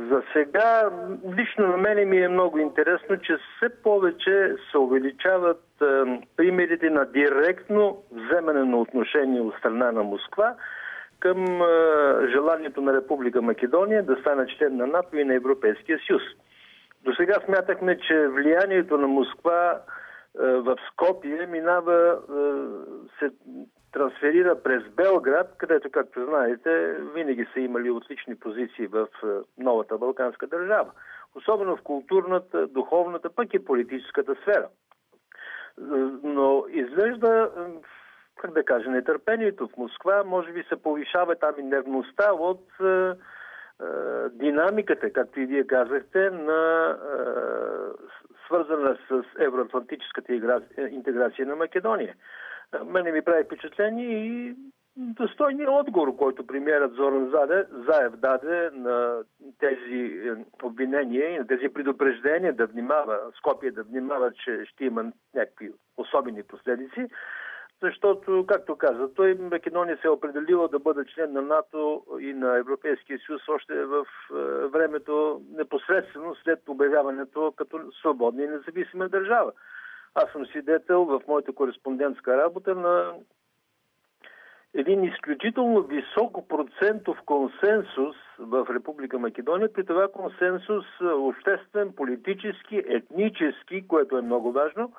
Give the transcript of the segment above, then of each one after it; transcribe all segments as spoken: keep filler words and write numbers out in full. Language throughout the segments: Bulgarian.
За сега, лично на мене ми е много интересно, че все повече се увеличават е, примерите на директно вземане на отношение от страна на Москва към е, желанието на Република Македония да стане член на НАТО и на Европейския съюз. До сега смятахме, че влиянието на Москва е, в Скопие минава, е, се трансферира през Белград, където, както знаете, винаги са имали отлични позиции в новата балканска държава. Особено в културната, духовната, пък и политическата сфера. Но изглежда, как да кажа, нетърпението в Москва може би се повишава там и нервността от е, е, динамиката, както и вие казахте, на, е, свързана с евроатлантическата интеграция на Македония. Мене ми прави впечатление и достойният отговор, който премиерът Зоран Заев даде на тези обвинения и на тези предупреждения да внимава, Скопие да внимава, че ще има някакви особени последици, защото, както каза той, Македония се е определила да бъде член на НАТО и на Европейския съюз още в времето непосредствено след обявяването като свободна и независима държава. Аз съм свидетел в моята кореспондентска работа на един изключително високо процентов консенсус в Република Македония, при това консенсус обществен, политически, етнически, което е много важно,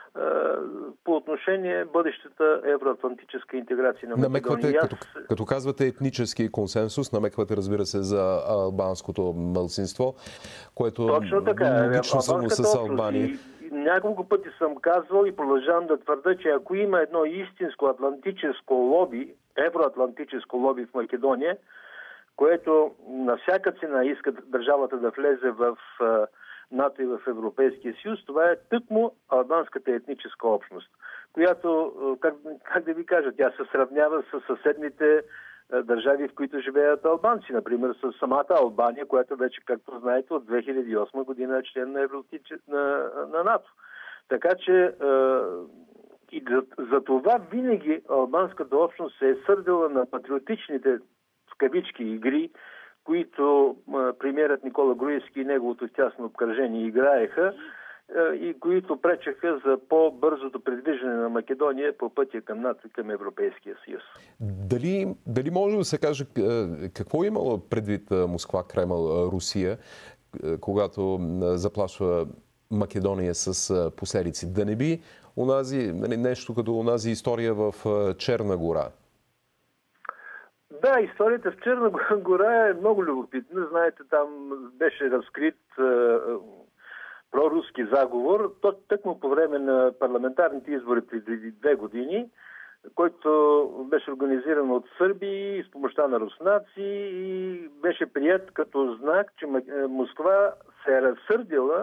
по отношение бъдещата евроатлантическа интеграция на Македония. Намеквате, като, като казвате етнически консенсус, намеквате, разбира се, за албанското малцинство, което точно така, логично само с Албания. Няколко пъти съм казвал и продължавам да твърда, че ако има едно истинско атлантическо лоби, евроатлантическо лоби в Македония, което на всяка цена иска държавата да влезе в НАТО и в Европейския съюз, това е тъкмо албанската етническа общност, която, как, как да ви кажа, тя се сравнява с съседните държави, в които живеят албанци. Например, с самата Албания, която вече, както знаете, от две хиляди и осма година е член на, Евротич... на, на НАТО. Така че е, и за, за това винаги албанската общност се е сърдила на патриотичните, в кавички, игри, които е, премиерът Никола Груевски и неговото тясно обкръжение играеха и които пречеха за по-бързото придвижване на Македония по пътя към НАТО и към Европейския съюз. Дали, дали може да се каже какво е имала предвид Москва, Кремъл, Русия, когато заплашва Македония с последици? Да не би унази, нещо като унази история в Черна гора? Да, историята в Черна гора е много любопитна. Знаете, там беше разкрит проруски заговор, тъкмо по време на парламентарните избори преди две години, който беше организиран от Сърбия с помощта на руснаци и беше прият като знак, че Москва се е разсърдила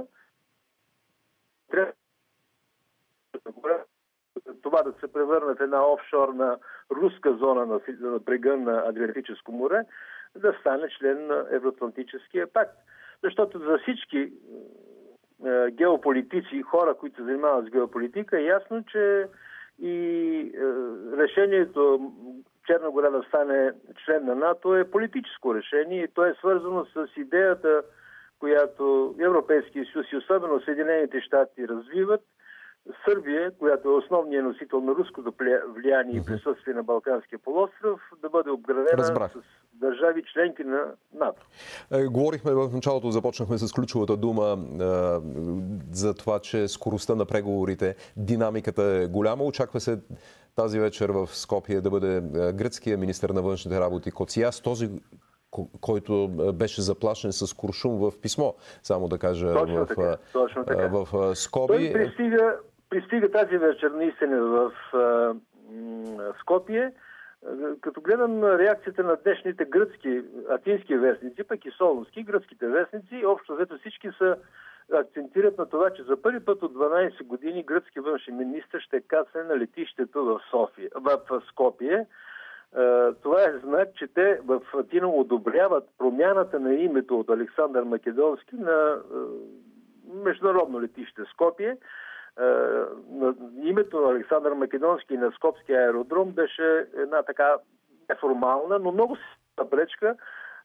това да се превърне в една офшорна руска зона на брега на Адриатическо море, да стане член на Евроатлантическия пакт. Защото за всички геополитици, хора, които се занимават с геополитика, е ясно, че и решението Черна гора да стане член на НАТО е политическо решение и то е свързано с идеята, която Европейския съюз и особено Съединените щати развиват. Сърбия, която е основният носител на руското влияние и присъствие на Балканския полуостров, да бъде обградена Разбрах. с държави членки на НАТО. Е, говорихме в началото, започнахме с ключовата дума е, за това, че скоростта на преговорите, динамиката е голяма. Очаква се тази вечер в Скопие да бъде гръцкия министър на външните работи Коцияс, този, който беше заплашен с куршум в писмо, само да кажа, точно в, така, точно така. в, в Скопие. Той пристига, пристига тази вечер наистина в а, Скопие. Като гледам реакцията на днешните гръцки, атински вестници, пък и солунски, гръцките вестници, общо взето всички са акцентират на това, че за първи път от дванадесет години гръцки външен министър ще кацне на летището в София, в Скопие. Това е знак, че те в Атина одобряват промяната на името от Александър Македонски на международно летище Скопие. Името на Александър Македонски на Скопския аеродром беше една така неформална, но много силна пречка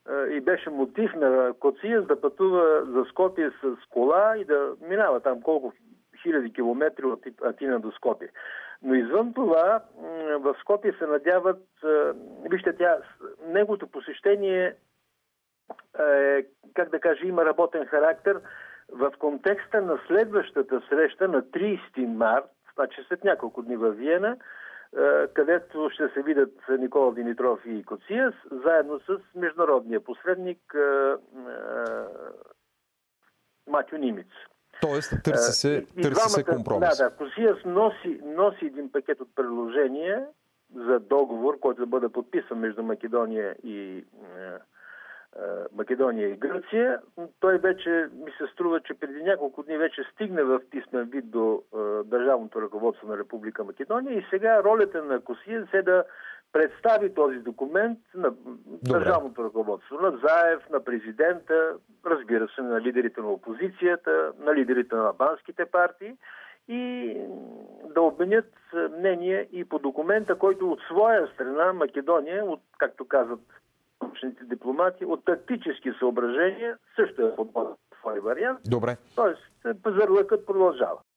и беше мотив на Коциес да пътува за Скопие с кола и да минава там колко хиляди километри от Атина до Скопие. Но извън това, в Скопие се надяват, вижте, тя, неговото посещение е, как да кажа, има работен характер в контекста на следващата среща на тридесети март, значи след няколко дни във Виена, където ще се видят Никола Димитров и Коциес, заедно с международния посредник Матю Нимец. Тоест, търси се, търси се компромис. Да, да. Коциес носи, носи един пакет от предложения за договор, който да бъде подписан между Македония и Македония и Гърция. Той вече, ми се струва, че преди няколко дни вече стигне в писмен вид до е, държавното ръководство на Република Македония и сега ролята на Коциес е да представи този документ на Добре. държавното ръководство, на Заев, на президента, разбира се, на лидерите на опозицията, на лидерите на албанските партии и да обменят мнение и по документа, който от своя страна Македония, от, както казват научните дипломати, от тактически съображения също е подбран твой вариант. Добре. Тоест, пазарлъкът продължава.